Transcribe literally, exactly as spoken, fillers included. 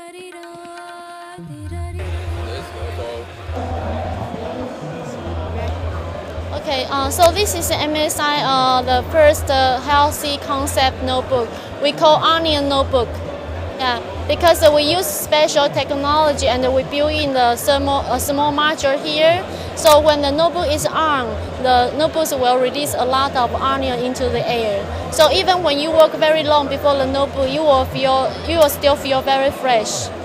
Okay, uh, so this is M S I, uh, the first uh, healthy concept notebook. We call onion notebook. Yeah, because uh, we use special technology and we build in the thermal, a small module here. So when the notebook is on, the notebooks will release a lot of onion into the air. So even when you work very long before the notebook, you will feel, you will still feel very fresh.